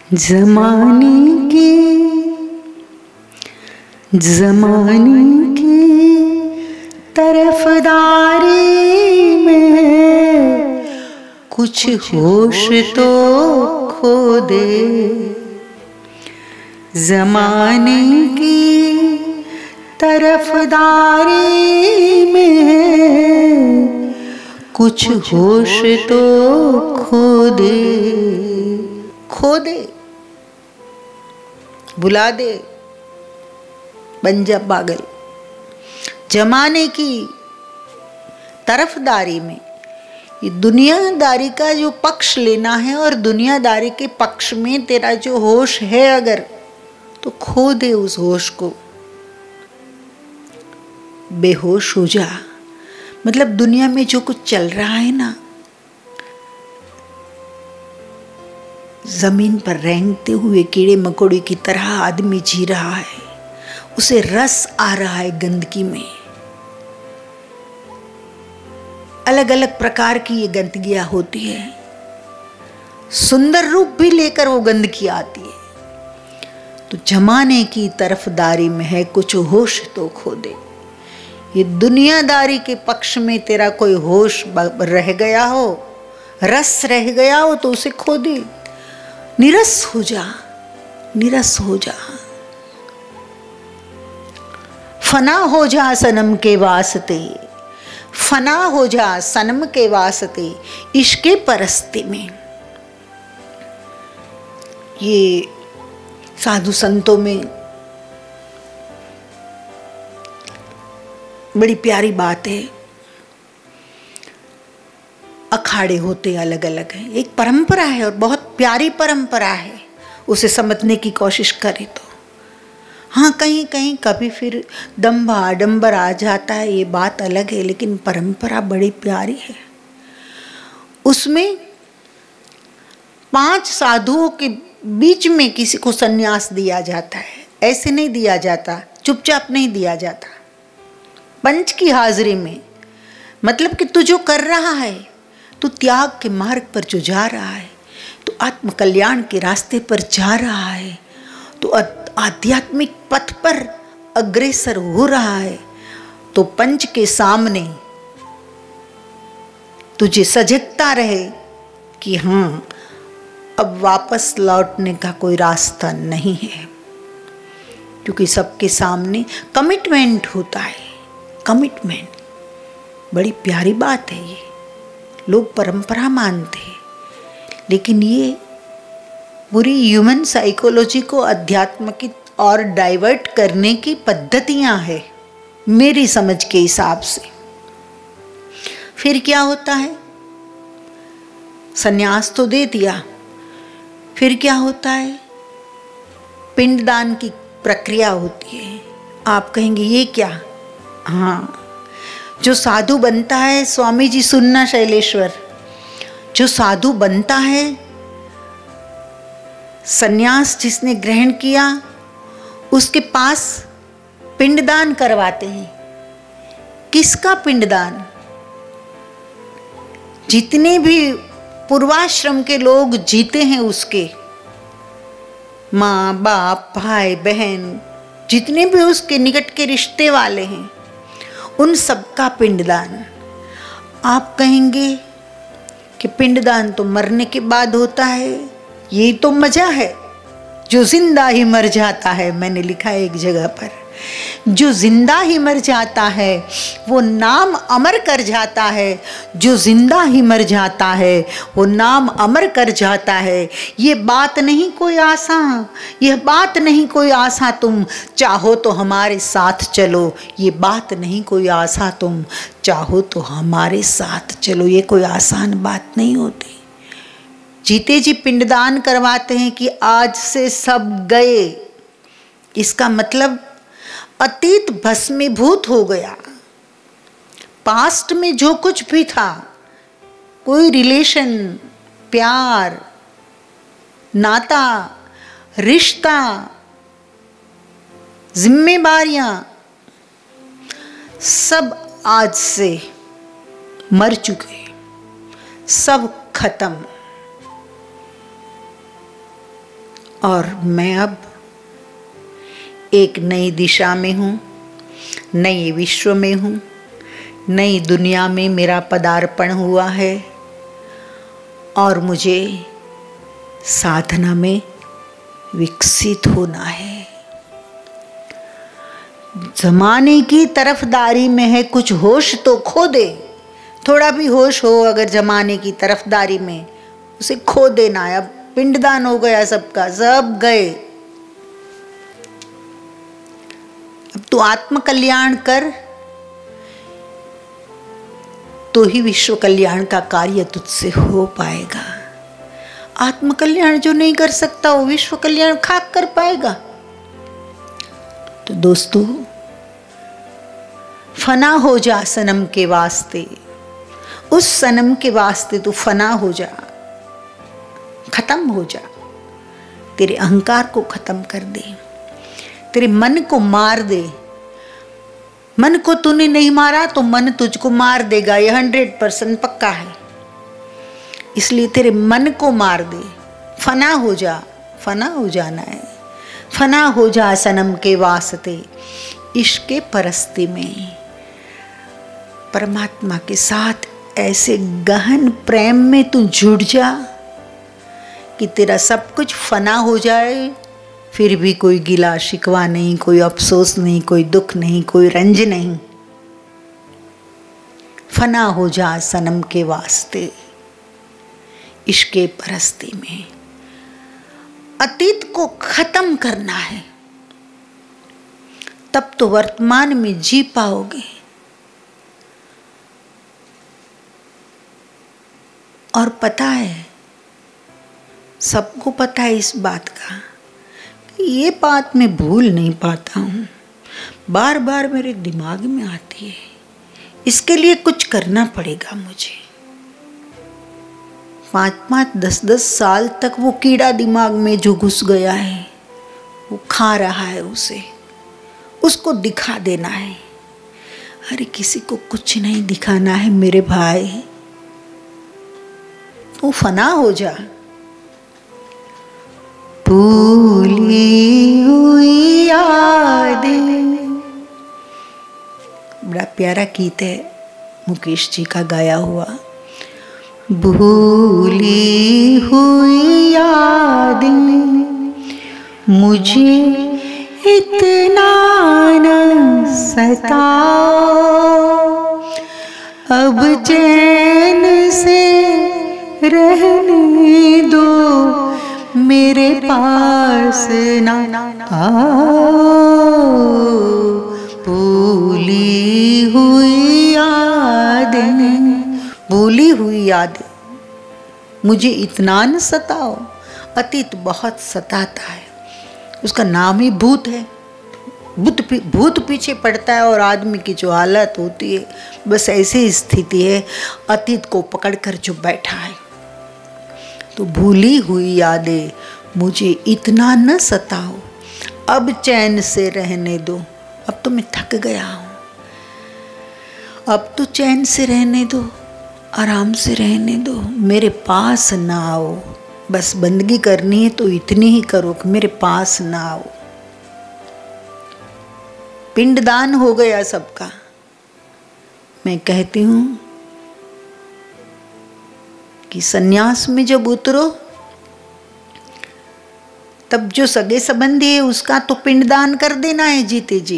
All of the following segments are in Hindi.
ज़माने की तरफदारी में कुछ होश तो खो दे। ज़माने की तरफदारी में कुछ होश तो खो दे। खो दे, बुला दे, बन जा पागल। जमाने की तरफदारी में ये दुनियादारी का जो पक्ष लेना है और दुनियादारी के पक्ष में तेरा जो होश है अगर, तो खो दे उस होश को। बेहोश हो जा, मतलब दुनिया में जो कुछ चल रहा है ना, जमीन पर रेंगते हुए कीड़े मकोड़े की तरह आदमी जी रहा है, उसे रस आ रहा है गंदगी में। अलग अलग प्रकार की ये गंदगियां होती है, सुंदर रूप भी लेकर वो गंदगी आती है। तो जमाने की तरफदारी में है कुछ होश तो खो दे। ये दुनियादारी के पक्ष में तेरा कोई होश रह गया हो, रस रह गया हो, तो उसे खो दे। निरस हो जा, निरस हो जा, फना हो जा सनम के वास्ते, फना हो जा सनम के वास्ते, इश्क़ परस्ती में। ये साधु संतों में बड़ी प्यारी बात है। अखाड़े होते अलग अलग हैं, एक परंपरा है और बहुत प्यारी परंपरा है। उसे समझने की कोशिश करें तो हाँ, कहीं कहीं कभी फिर दंभ आडंबर आ जाता है, ये बात अलग है, लेकिन परंपरा बड़ी प्यारी है। उसमें 5 साधुओं के बीच में किसी को सन्यास दिया जाता है। ऐसे नहीं दिया जाता, चुपचाप नहीं दिया जाता, पंच की हाजिरी में। मतलब कि तू जो कर रहा है, तू त्याग के मार्ग पर जो जा रहा है, तो आत्म कल्याण के रास्ते पर जा रहा है, तो आध्यात्मिक पथ पर अग्रसर हो रहा है, तो पंच के सामने तुझे सजगता रहे कि हाँ, अब वापस लौटने का कोई रास्ता नहीं है। क्योंकि सबके सामने कमिटमेंट होता है। कमिटमेंट बड़ी प्यारी बात है। ये लोग परंपरा मानते हैं, लेकिन ये पूरी ह्यूमन साइकोलॉजी को अध्यात्म की और डाइवर्ट करने की पद्धतियां हैं मेरी समझ के हिसाब से। फिर क्या होता है, सन्यास तो दे दिया, फिर क्या होता है, पिंडदान की प्रक्रिया होती है। आप कहेंगे ये क्या? हाँ, जो साधु बनता है, स्वामी जी सुनना शैलेश्वर, जो साधु बनता है, सन्यास जिसने ग्रहण किया, उसके पास पिंडदान करवाते हैं। किसका पिंडदान? जितने भी पूर्वाश्रम के लोग जीते हैं, उसके माँ बाप भाई बहन, जितने भी उसके निकट के रिश्ते वाले हैं, उन सबका पिंडदान। आप कहेंगे कि पिंडदान तो मरने के बाद होता है, ये तो मजा है। जो जिंदा ही मर जाता है, मैंने लिखा है एक जगह पर, जो जिंदा ही मर जाता है वो नाम अमर कर जाता है। जो जिंदा ही मर जाता है वो नाम अमर कर जाता है। ये बात नहीं कोई आसा, यह बात नहीं कोई आसा, तुम चाहो तो हमारे साथ चलो। ये बात नहीं कोई आसा, तुम चाहो तो हमारे साथ चलो। ये कोई आसान बात नहीं होती। जीते जी पिंडदान करवाते हैं कि आज से सब गए। इसका मतलब अतीत भस्मीभूत हो गया। पास्ट में जो कुछ भी था, कोई रिलेशन, प्यार, नाता, रिश्ता, जिम्मेदारियां, सब आज से मर चुके, सब खत्म। और मैं अब एक नई दिशा में हूँ, नए विश्व में हूँ, नई दुनिया में मेरा पदार्पण हुआ है और मुझे साधना में विकसित होना है। जमाने की तरफदारी में है, कुछ होश तो खो दे। थोड़ा भी होश हो अगर जमाने की तरफदारी में, उसे खो देना है। अब पिंडदान हो गया सबका, सब गए। अब तू आत्म कल्याण कर तो ही विश्व कल्याण का कार्य तुझसे हो पाएगा। आत्म कल्याण जो नहीं कर सकता वो विश्व कल्याण खाक कर पाएगा। तो दोस्तों, फना हो जा सनम के वास्ते, उस सनम के वास्ते तू फना हो जा, खत्म हो जा। तेरे अहंकार को खत्म कर दे, तेरे मन को मार दे। मन को तूने नहीं मारा तो मन तुझको मार देगा, ये 100% पक्का है। इसलिए तेरे मन को मार दे, फना हो जा। फना हो जाना है, फना हो जा सनम के वास्ते, इश्क के परस्ती में। परमात्मा के साथ ऐसे गहन प्रेम में तू जुड़ जा कि तेरा सब कुछ फना हो जाए, फिर भी कोई गिला शिकवा नहीं, कोई अफसोस नहीं, कोई दुख नहीं, कोई रंज नहीं। फना हो जा सनम के वास्ते, इश्क के परस्ती में। अतीत को खत्म करना है, तब तो वर्तमान में जी पाओगे। और पता है, सबको पता है इस बात का कि ये बात मैं भूल नहीं पाता हूँ, बार बार मेरे दिमाग में आती है। इसके लिए कुछ करना पड़ेगा मुझे। 5-5, 10-10 साल तक वो कीड़ा दिमाग में जो घुस गया है वो खा रहा है उसे, उसको दिखा देना है। अरे किसी को कुछ नहीं दिखाना है मेरे भाई, तू फना हो जा। भूली हुई यादें, बड़ा प्यारा गीत है मुकेश जी का गाया हुआ। भूली हुई यादें मुझे इतना न सताओ, अब चैन से रहने दो, मेरे पास ना आओ। भूली हुई यादें, भूली हुई यादें मुझे इतना न सताओ। अतीत बहुत सताता है, उसका नाम ही भूत है। भूत पीछे पड़ता है और आदमी की जो हालत होती है, बस ऐसी स्थिति है, अतीत को पकड़कर जो बैठा है। तो भूली हुई यादें मुझे इतना न सताओ, अब चैन से रहने दो। अब तो मैं थक गया हूँ, अब तो चैन से रहने दो, आराम से रहने दो, मेरे पास ना आओ। बस बंदगी करनी है तो इतनी ही करो कि मेरे पास ना आओ। पिंडदान हो गया सबका। मैं कहती हूँ कि सन्यास में जब उतरो तब जो सगे संबंधी है उसका तो पिंडदान कर देना है जीते जी,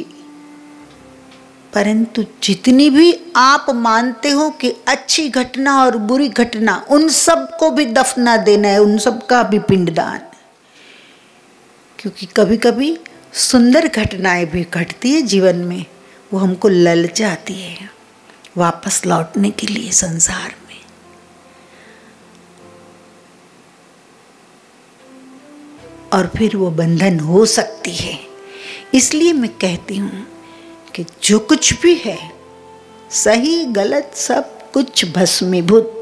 परंतु जितनी भी आप मानते हो कि अच्छी घटना और बुरी घटना, उन सब को भी दफना देना है, उन सब का भी पिंडदान। क्योंकि कभी कभी सुंदर घटनाएं भी घटती है जीवन में, वो हमको ललचाती है वापस लौटने के लिए संसार में। और फिर वो बंधन हो सकती है। इसलिए मैं कहती हूँ कि जो कुछ भी है, सही गलत सब कुछ भस्मीभूत